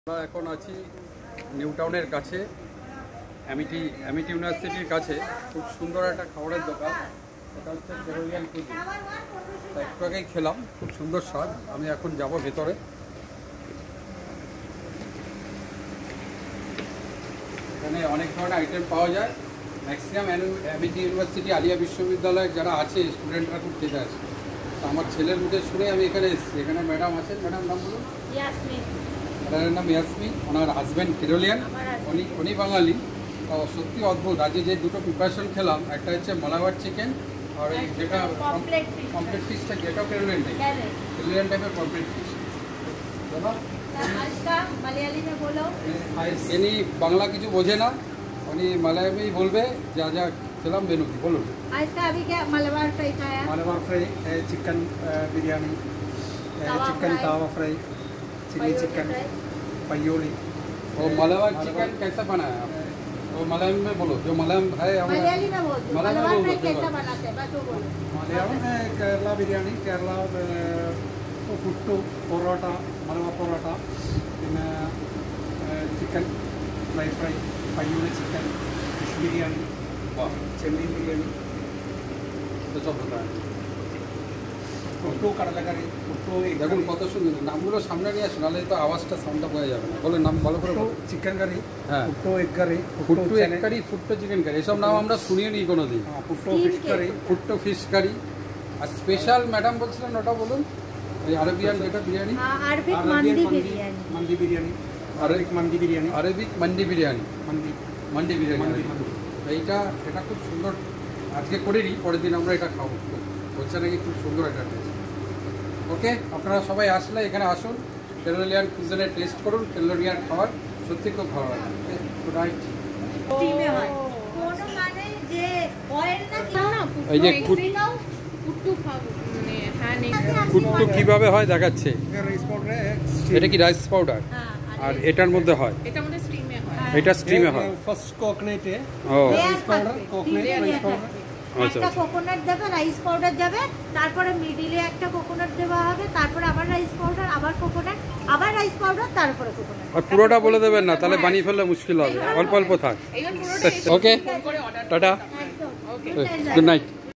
আমরা এখন আছি নিউ টাউনের কাছে, অ্যামিটি ইউনিভার্সিটির কাছে। খুব সুন্দর একটা খাবারের দোকান, এটা হচ্ছে কেরোলিয়ান কুজিন। একটু আগেই খেলাম, খুব সুন্দর স্বাদ। আমি এখন যাব ভেতরে। এখানে অনেক ধরনের আইটেম পাওয়া যায়। ম্যাক্সিমাম অ্যামিটি ইউনিভার্সিটি আলিয়া বিশ্ববিদ্যালয়ের যারা আছে স্টুডেন্টরা খুব খেতে আসে। তো আমার ছেলের মুখে শুনে আমি এখানে এসেছি। এখানে ম্যাডাম আছেন, ম্যাডাম নাম বলুন। ম্যাডামের নাম ইয়াসমিন, ওনার হাজব্যান্ড কেরোলিয়ান, উনি বাঙালি। তো সত্যি অদ্ভুত। আজকে যে দুটো প্রিপারেশন খেলাম, একটা হচ্ছে মালাবার চিকেন আর যেটা পমফ্রেট ফিশটা, যেটা কেরোলিয়ান টাইপের পমফ্রেট ফিশ। ইনি বাংলা কিছু বোঝে না, উনি মালায়ামেই বলবে। যা যা খেলাম মেনু কি বলুন। Malabar fry, chicken biryani, chicken tawa fry, chilli chicken, Payyoli. और मलाबार चिकन कैसा बनाया आप? वो मलयालम में बोलो, जो मलयालम है। मलयाली में बोल दो। मलाबार फ्राई कैसा बनाते हैं बस वो बोलो। मलयालम में केरला बिरयानी, केरला पुट्टू പൊറോട്ട, മലബാർ പൊറോട്ട, പിന്നെ chicken fry, Payyoli chicken, fish biryani, ചെമ്മീൻ ബിരിയാണി, তো সব बताया। পুট্টু কাടലക്കറി, পুট্টু দেখুন কত সুন্দর নামগুলো সামনে নিয়ে আসুন, নাহলে তো আওয়াজটা সাউন্ডটা বোঝা যাবে না। বলে নাম ভালো করে। চিকেন কারি, হ্যাঁ, puttu egg curry, puttu egg curry, puttu chicken curry, এসব নাম আমরা শুনিয়ে নিই কোনোদিন। Puttu fish curry, puttu fish curry. আর স্পেশাল ম্যাডাম বলছিলেন ওটা বলুন। এই আরবিয়ান যেটা biryani, Arabic mandi biryani, mandi biryani, Arabic mandi biryani, Arabic mandi biryani, mandi biryani. এটা খুব সুন্দর। আজকে করিনি, পরের দিন আমরা এটা খাবো। বলছে নাকি খুব সুন্দর একটা টেস্ট। ওকে, আপনারা সবাই আসলে এখানে আসুন, কেরোলিয়ান কুজিনে টেস্ট করুন। কেরোলিয়ান খাবার সত্যি খুব ভালো লাগে। Good night. স্টিমে হয় কোনো মানে যে অয়েল না কি না, এই যে পুট্টু খাবো মানে হ্যাঁ নেই। কুট্টু কিভাবে হয় দেখাচ্ছে। রাইস পাউডার, এটা কি রাইস পাউডার? আর এটার মধ্যে হয়, এটার মধ্যে স্টিমে হয়। এটা স্টিমে হয়। ফার্স্ট কোকোনাটে ও rice powder, coconut rice powder. একটা কোকোনাট দেবে, রাইস পাউডার যাবে, তারপরে মিডিলে একটা কোকোনাট দেওয়া হবে, তারপরে আবার রাইস পাউডার, আবার কোকোনাট, আবার রাইস পাউডার, তারপরে কোকোনাট। আর পুরোটা বলে দেবেন না, তাহলে বানিয়ে ফেললে মুশকিল হবে। অল্প অল্প থাক। Okay, tata, good night.